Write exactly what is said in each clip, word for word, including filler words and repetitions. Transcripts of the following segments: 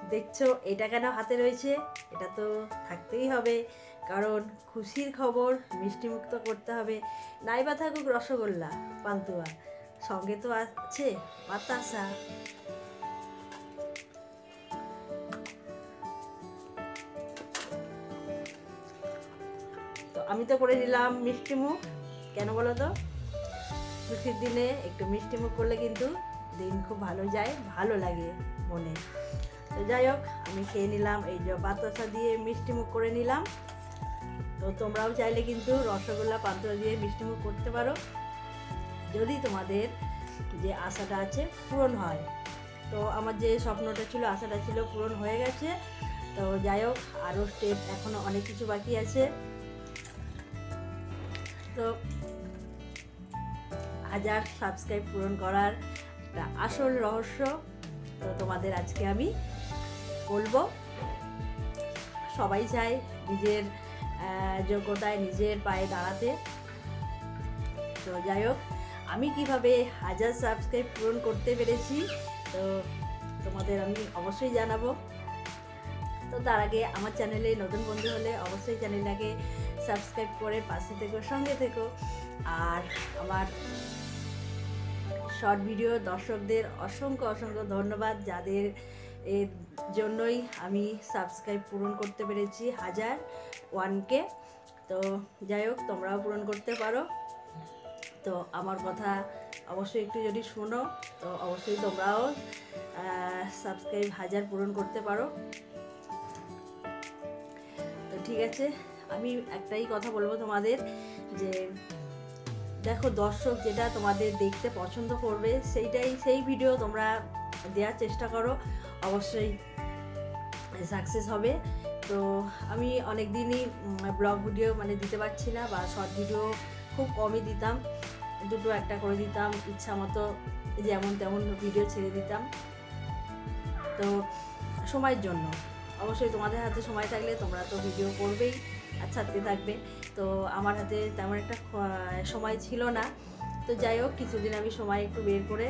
দেখছো এটা কেন হাতে রয়েছে, এটা তো থাকতেই হবে, কারণ খুশির খবর মিষ্টিমুক্ত করতে হবে। নাইবা থাকুক রসগোল্লা পান্তুয়া, সঙ্গে তো আছে বাতাসা। তো আমি তো করে দিলাম মিষ্টিমুখ, কেন বলো তো, খুশির দিনে একটু মিষ্টিমুখ করলে কিন্তু দিন খুব ভালো যায়, ভালো লাগে মনে। তো যাই হোক, আমি খেয়ে নিলাম, এই যে বাতাসা দিয়ে মিষ্টিমুখ করে নিলাম। তো তোমরাও চাইলে কিন্তু রসগোল্লা পান্তুয়া দিয়ে মিষ্টিমুখ করতে পারো, যদি তোমাদের যে আশাটা আছে পূরণ হয়। তো আমার যে স্বপ্নটা ছিল, আশাটা ছিল, পূরণ হয়ে গেছে। তো যাই হোক, আরও স্টেপ এখনও অনেক কিছু বাকি আছে। তো হাজার সাবস্ক্রাইব পূরণ করার একটা আসল রহস্য তো তোমাদের আজকে আমি বলবো। সবাই চায় নিজের যোগ্যতায় নিজের পায়ে দাঁড়াতে। তো যাই হোক, আমি কিভাবে হাজার সাবস্ক্রাইব পূরণ করতে পেরেছি তো তোমাদের আমি অবশ্যই জানাবো। তো তার আগে আমার চ্যানেলে নতুন বন্ধু হলে অবশ্যই চ্যানেলটাকে সাবস্ক্রাইব করে পাশে থেকো, সঙ্গে থেকো। আর আমার শর্ট ভিডিও দর্শকদের অসংখ্য অসংখ্য ধন্যবাদ, যাদের এর জন্যই আমি সাবস্ক্রাইব পূরণ করতে পেরেছি হাজার ওয়ানকে। তো যাই হোক, তোমরাও পূরণ করতে পারো। তো আমার কথা অবশ্যই একটু যদি শোনো, তো অবশ্যই তোমরাও সাবস্ক্রাইব হাজার পূরণ করতে পারো। তো ঠিক আছে, আমি একটাই কথা বলবো তোমাদের, যে দেখো দর্শক যেটা তোমাদের দেখতে পছন্দ করবে সেইটাই, সেই ভিডিও তোমরা দেওয়ার চেষ্টা করো, অবশ্যই সাকসেস হবে। তো আমি অনেক দিনই ব্লগ ভিডিও মানে দিতে পারছি না, বা শর্ট ভিডিও খুব কমই দিতাম, দুটো একটা করে দিতাম, ইচ্ছা মতো যেমন তেমন ভিডিও ছেড়ে দিতাম। তো সময়ের জন্য, অবশ্যই তোমাদের হাতে সময় থাকলে তোমরা তো ভিডিও করবেই আর ছাড়তে থাকবে। তো আমার হাতে তেমন একটা সময় ছিল না। তো যাই হোক, কিছুদিন আমি সময় একটু বের করে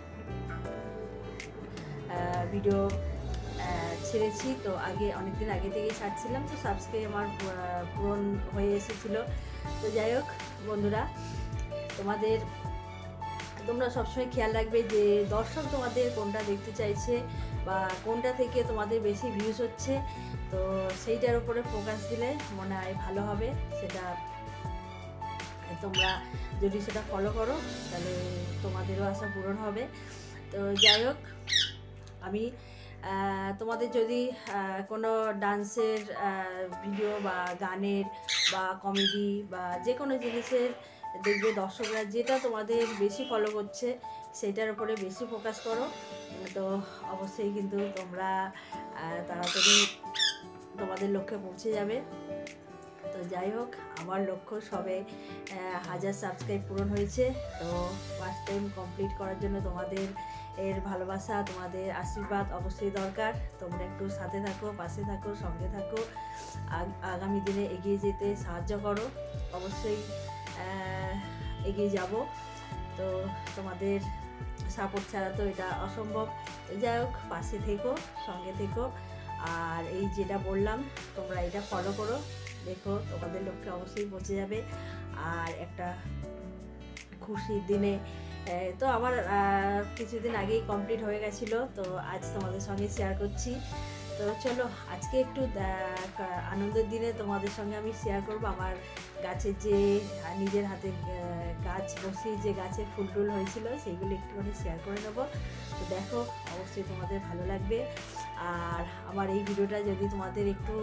ভিডিও ছেড়েছি। তো আগে অনেকদিন আগে থেকেই ছাড়ছিলাম, তো সাবস্ক্রাইব আমার পূরণ হয়ে এসেছিলো। তো যাই হোক বন্ধুরা, তোমাদের তোমরা সবসময় খেয়াল রাখবে যে দর্শক তোমাদের কোনটা দেখতে চাইছে বা কোনটা থেকে তোমাদের বেশি ভিউজ হচ্ছে। তো সেইটার উপরে ফোকাস দিলে মনে হয় ভালো হবে। সেটা তোমরা যদি সেটা ফলো করো তাহলে তোমাদেরও আশা পূরণ হবে। তো যাই হোক, আমি তোমাদের যদি কোনো ডান্সের ভিডিও বা গানের বা কমেডি বা যে কোনো জিনিসের দেখবে দর্শকরা যেটা তোমাদের বেশি ফলো করছে সেটার উপরে বেশি ফোকাস করো, তো অবশ্যই কিন্তু তোমরা তাড়াতাড়ি তোমাদের লক্ষ্যে পৌঁছে যাবে। তো যাই হোক, আমার লক্ষ্য সবে হাজার সাবস্ক্রাইব পূরণ হয়েছে। তো ফার্স্ট টাইম কমপ্লিট করার জন্য তোমাদের এর ভালোবাসা, তোমাদের আশীর্বাদ অবশ্যই দরকার। তোমরা একটু সাথে থাকো, পাশে থাকো, সঙ্গে থাকো, আগামী দিনে এগিয়ে যেতে সাহায্য করো। অবশ্যই এগিয়ে যাব। তো তোমাদের সাপোর্ট ছাড়া তো এটা অসম্ভব। যাই হোক, পাশে থেকো, সঙ্গে থেকো, আর এই যেটা বললাম তোমরা এটা ফলো করো, দেখো তোমাদের লক্ষ্যে অবশ্যই পৌঁছে যাবে। আর একটা খুশির দিনে, তো আমার কিছুদিন আগেই কমপ্লিট হয়ে গেছিলো, তো আজ তোমাদের সঙ্গে শেয়ার করছি। তো চলো, আজকে একটু আনন্দের দিনে তোমাদের সঙ্গে আমি শেয়ার করবো আমার গাছের যে নিজের হাতে গাছ বসিয়ে যে গাছের ফুল টুল হয়েছিল সেইগুলো একটুখানি শেয়ার করে নেবো। তো দেখো, অবশ্যই তোমাদের ভালো লাগবে। আর আমার এই ভিডিওটা যদি তোমাদের একটু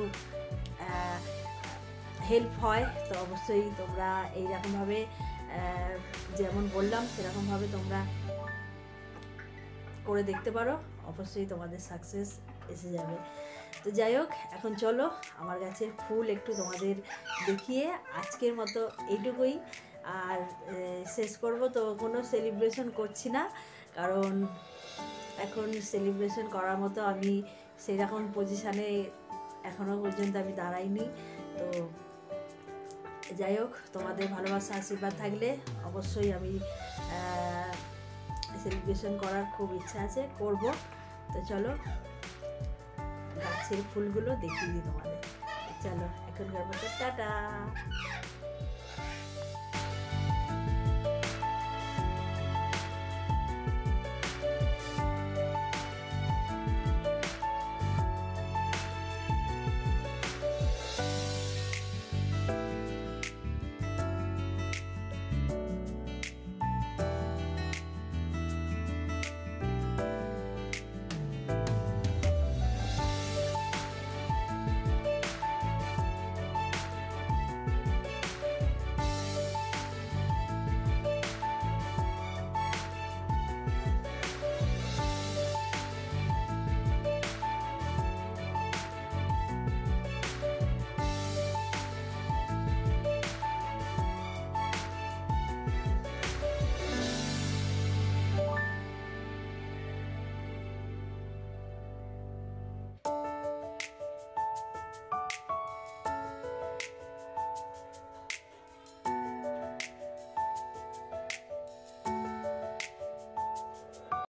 হেল্প হয় তো অবশ্যই তোমরা এইরকমভাবে যেমন বললাম সেরকমভাবে তোমরা করে দেখতে পারো, অবশ্যই তোমাদের সাকসেস এসে যাবে। তো যাই হোক, এখন চলো আমার গাছের ফুল একটু তোমাদের দেখিয়ে আজকের মতো এইটুকুই আর শেষ করব। তো কোনো সেলিব্রেশন করছি না, কারণ এখন সেলিব্রেশন করার মতো আমি সেরকম পজিশানে এখনও পর্যন্ত আমি দাঁড়াইনি। তো যাই হোক, তোমাদের ভালোবাসা আশীর্বাদ থাকলে অবশ্যই আমি সেলিব্রেশন করার খুব ইচ্ছা আছে, করব। তো চলো, গাছের ফুলগুলো দেখিয়ে দিই তোমাদের। চলো এখনকার মতো টাটা।